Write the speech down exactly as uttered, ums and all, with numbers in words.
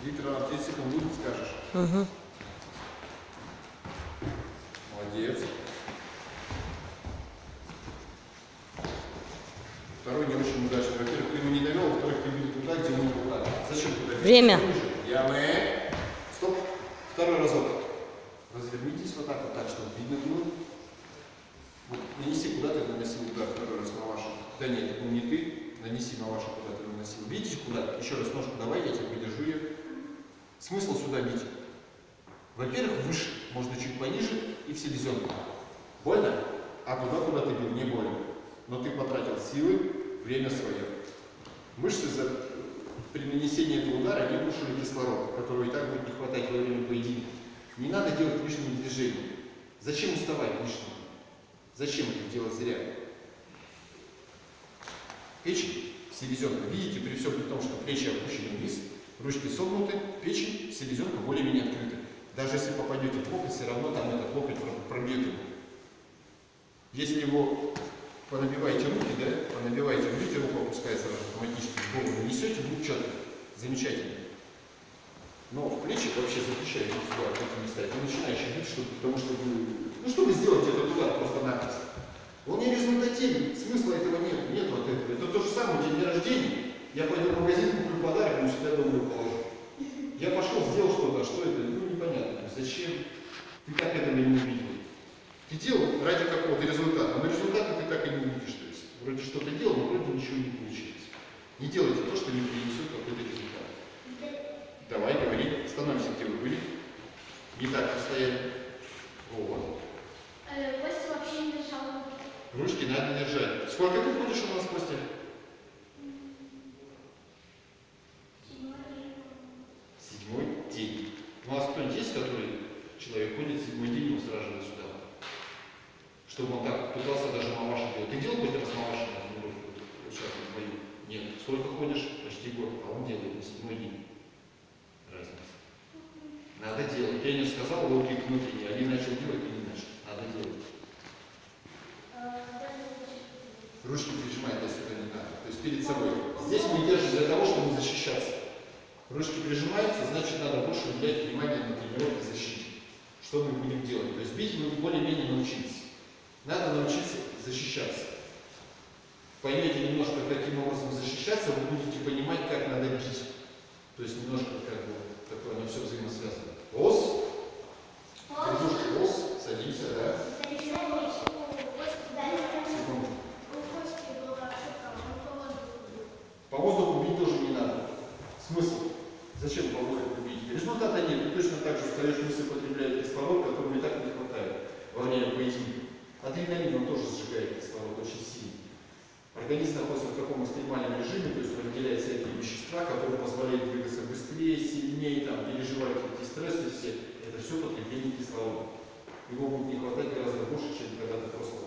Виктор, на тридцать секунд будет, скажешь? Угу. Молодец. Второй не очень удачный. Во-первых, ты его не довел, во-вторых, ты бил туда, где он был. Зачем туда? Время. Ямы. Стоп. Второй разок. Развернитесь вот так вот, так, чтобы видно было. Вот, нанеси, куда ты наносил удар второй раз на вашу. Да нет, это был не ты. Нанеси на вашу, куда ты наносил. Видите, куда? Еще раз ножку давай, я тебя подержу ее. Смысл сюда бить? Во-первых, выше, можно чуть пониже и в селезенку. Больно? А туда, куда ты бил, не больно. Но ты потратил силы, время свое. Мышцы за... при нанесении этого удара не вышли кислород, которого и так будет не хватать во время поединка. Не надо делать лишние движения. Зачем уставать лишним? Зачем это делать зря? Печень, селезенка. Видите, при всем при том, что плечи опущены вниз, ручки согнуты, печень, селезенка более-менее открыта. Даже если попадете в локоть, все равно там этот локоть пробьет его. Если его понабиваете руки, да, понабиваете, видите, руку опускается автоматически в голову, несете, будет четко, замечательно. Но в плечи вообще запрещаете сюда, в эти места. Вы начинаете бить, чтобы, потому что вы, ну, чтобы сделать этот удар просто-напросто. Он не результативен, смысла этого нет, нет вот этого. Это то же самое, у тебя день рождения, я пойду в магазин, куплю подарок, но себя дома положу. Я пошел, сделал что-то, а что это, ну непонятно, зачем, ты так этого не увидел. Ты делал ради какого-то результата, но результата ты так и не увидишь. То есть вроде что-то делал, но вроде ничего не получилось. Не делайте то, что не принесет какой-то результат. Давай, говори, становимся, где вы были. Не так постоянно. Вот. Костя вообще не держал. Ручки надо держать. Сколько ты ходишь у нас, Костя? Седьмой день. У нас кто-нибудь есть, который человек ходит седьмой день, ему сразу же сюда? Чтобы он так пытался даже маваши делать. Ты делал хоть раз маваши на тренировку? Вот сейчас в бою. Нет. Сколько ходишь? Почти год. А он делает на седьмой день. Разница. Надо делать. Тренер сказал, логик внутренний. Один начал делать, и не начал. Надо делать. Ручки прижимай до сюда не надо. То есть перед собой. Здесь мы держим для того, чтобы защищаться. Ручки прижимаются, значит надо больше уделять внимание на тренировке защите. Что мы будем делать? То есть бить мы более-менее научились. Надо научиться защищаться. Поймете немножко, каким образом защищаться, вы будете понимать, как надо бить. То есть немножко как бы такое, оно все взаимосвязано. Ос. Придушка, ос. Садимся, да. По воздуху бить тоже не надо. Смысл? Зачем по воздуху бить? Результата нет. Ты точно так же встаешь, мысли потребляет кислород, которого и так не хватает во время поединка. Адреналин он тоже сжигает кислород очень сильно. Организм находится в таком экстремальном режиме, то есть он выделяет всякие вещества, которые позволяют двигаться быстрее, сильнее, там, переживать эти стрессы все. Это все потребление кислорода. Его будет не хватать гораздо больше, чем когда ты просто